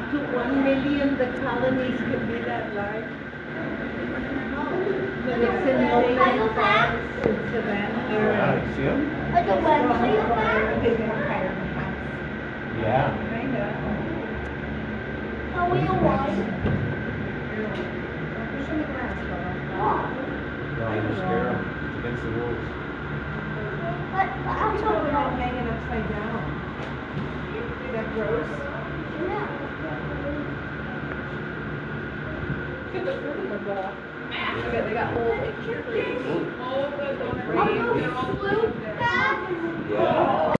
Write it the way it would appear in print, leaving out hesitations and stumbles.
up to 1 million, the colonies could be that large. But it's in lowland forests in Savannah. Yeah, you see them? Like a Wednesday Yeah. Kinda. How we don't want. No, you just scare them. It's against the rules. But I'm talking They're all about. hanging upside down. See that gross? Yeah. Look at the fruit in the bowl. They got whole pictures. I'm going to flute that. Yeah.